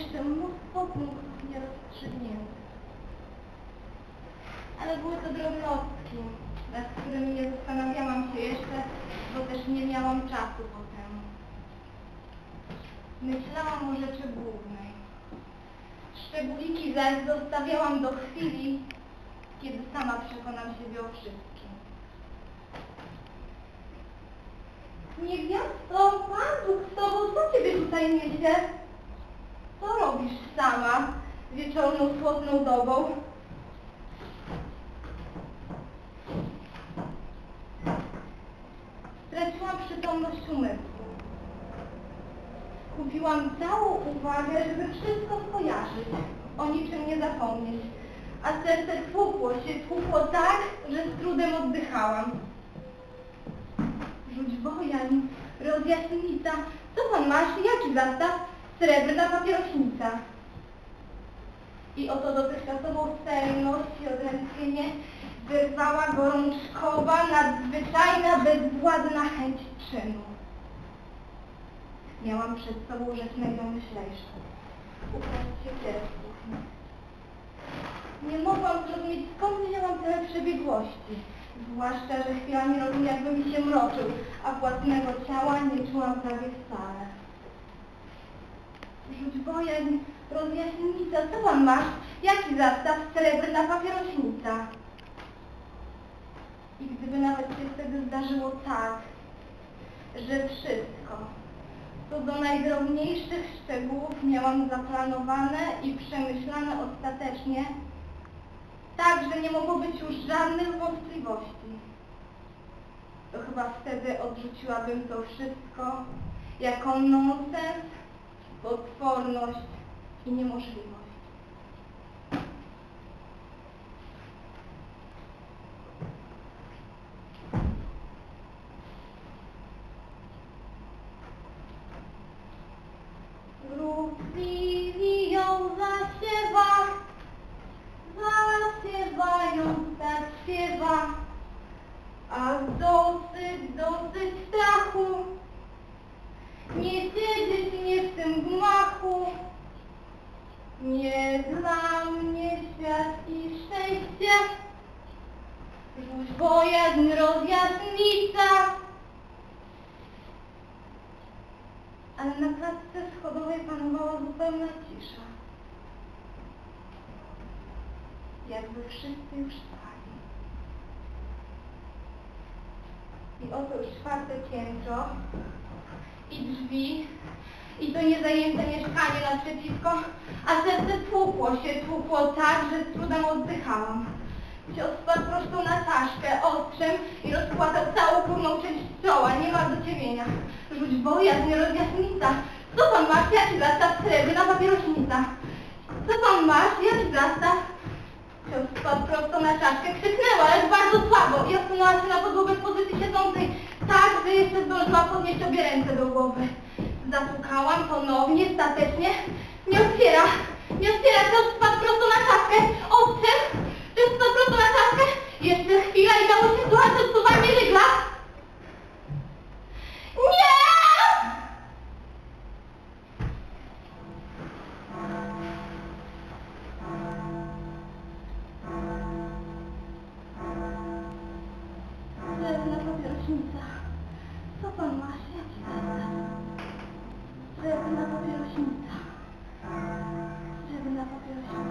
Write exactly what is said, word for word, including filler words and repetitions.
jeszcze mnóstwo punktów nierozstrzygniętych. Ale były to drobnostki, nad którymi nie zastanawiałam się jeszcze, bo też nie miałam czasu potem. Myślałam o rzeczy głównej. Szczególiki zaś zostawiałam do chwili, kiedy sama przekonam siebie o wszystkim. Niewiasto, Pan Bóg z tobą, co ciebie tutaj niesie? Co robisz sama wieczorną, słodną dobą? Straciłam przytomność umysłu. Kupiłam całą uwagę, żeby wszystko skojarzyć, o niczym nie zapomnieć, a serce tłukło się, tłukło tak, że z trudem oddychałam. Rzuć bojań, rozjaśnica, co pan masz, jaki zastaw? Srebrna papierośnica. I oto dotychczasową sterność i odrętwienie wyrwała gorączkowa, nadzwyczajna, bezwładna chęć czynu. Miałam przed sobą rzecz najdomyślejszą. Ukraść się kierowców. Nie mogłam zrozumieć, skąd wzięłam tyle przebiegłości. Zwłaszcza, że chwilami rozum jakby mi się mroczył, a własnego ciała nie czułam prawie wcale. Rzuć bojaźń, rozjaśnica, co pan masz? Jaki zastaw? Srebrna papierośnica. I gdyby nawet się wtedy zdarzyło tak, że wszystko, co do najdrobniejszych szczegółów miałam zaplanowane i przemyślane ostatecznie, tak, że nie mogło być już żadnych wątpliwości, to chyba wtedy odrzuciłabym to wszystko jako nonsens, potworność i niemożliwość. Wróg chwili ją zasiewa, zasiewając tak śpiewa, a dosyć, dosyć strachu, nie siedzieć mnie w tym gmachu, nie dla mnie świat i szczęście, rzuć bojaźń, rozjaśnica. Ale na klatce schodowej panowała zupełna cisza. Jakby wszyscy już spali. I oto już czwarte piętro, i drzwi, i to niezajęte mieszkanie naprzeciwko, a serce tłukło się, tłukło tak, że z trudem oddychałam. Cios spadł prosto na czaszkę, ostrzem i rozpłatał całą górną część czoła, nie ma dociewienia. Rzuć bojaźń, rozjaśnica. Co pan masz? Jaki zastaw? Srebrna papierośnica. Co pan masz? Jaki zastaw? Cios spadł prosto na czaszkę, krzyknęła, lecz bardzo słabo i odsunęła się na podłogę w pozycji siedzącej, tak, że jeszcze zdążyła podnieść obie ręce do głowy. Zapukałam ponownie, statecznie. Nie otwiera, nie otwiera, cios spadł prosto na czaszkę, ostrzem. Cios spadł prosto na czaszkę. Jeszcze chwila i dało się słuchać odsuwanie żygla. Nie! Srebrna papierośnica. Co pan masz? Jaki zastaw? Srebrna papierośnica. Srebrna papierośnica.